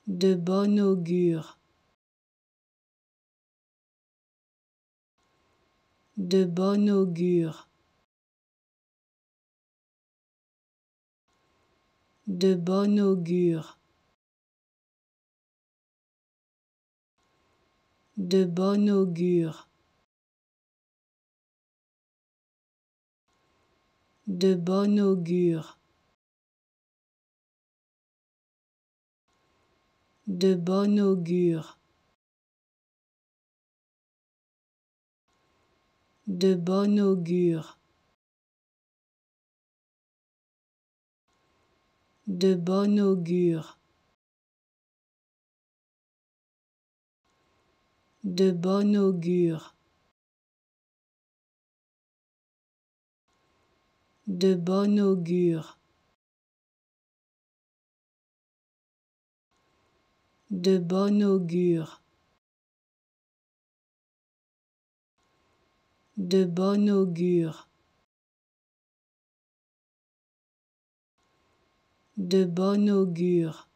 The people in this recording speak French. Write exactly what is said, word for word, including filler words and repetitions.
de bon augure, de bon augure, de bon augure, de bon augure, de bon augure, de bon augure, de bon augure, de bon augure, de bon augure, de bon augure, de bon augure, de bon augure, de bon augure,